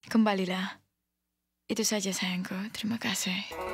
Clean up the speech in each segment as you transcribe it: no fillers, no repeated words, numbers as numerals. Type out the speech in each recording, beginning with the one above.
kembalilah. Itu saja sayangku, terima kasih.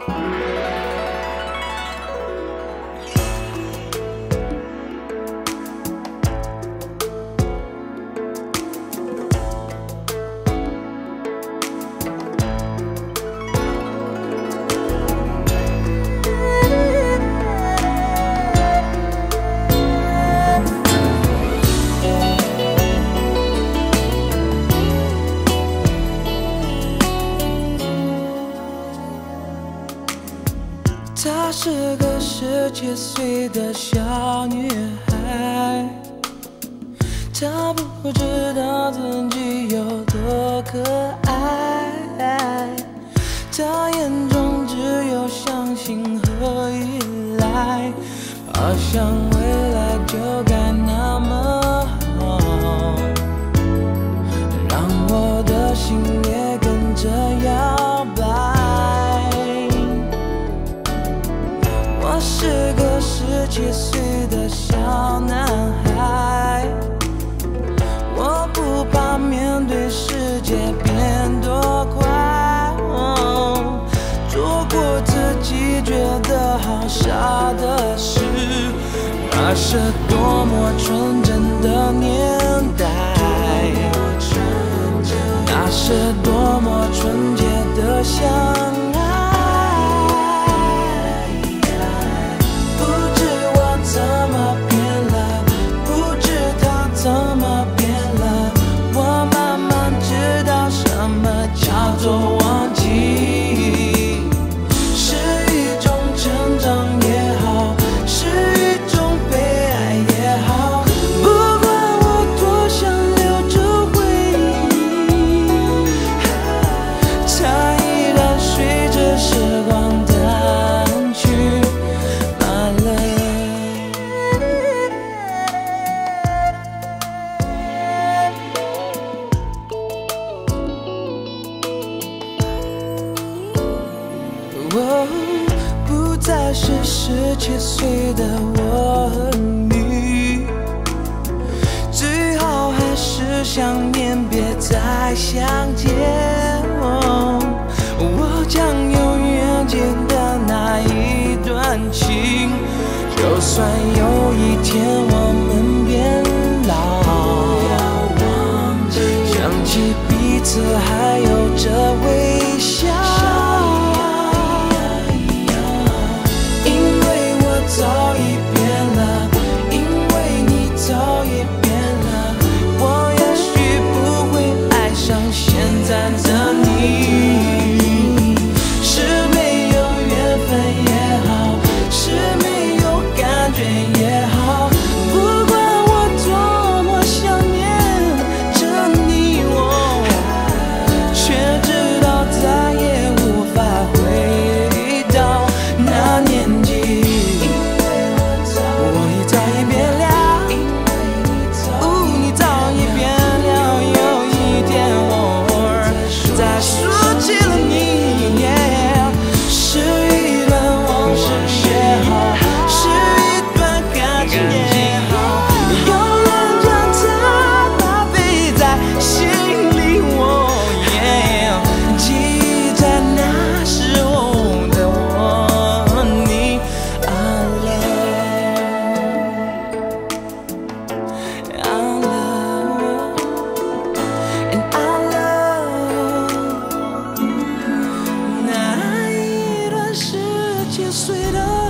她是个17岁的小女孩，她不知道自己有多可爱，她眼中只有相信和依赖，好像未来就该那么好，让我的心也跟着摇摆。我是个17岁的小男孩，我不怕面对世界变多快，做过自己觉得好傻的事，那是多么纯真的年代，那是多么纯洁的相爱。怎么变了？不知道怎么变了。我慢慢知道什么叫做忘记，是一种成长也好，是一种被爱也好。不管我多想留住回忆，它依然随着时光淡去。不再是17岁的我和你，最好还是想念，别再相见。我将永远记得那一段情，就算有一天我们变老，想起彼此还有着微笑。早已变了，因为你早已变了，我也许不会爱上现在的你。是没有缘分也好，是没有感觉也好，不管我多么想念着你，却知道再也无法回到那年纪。17岁的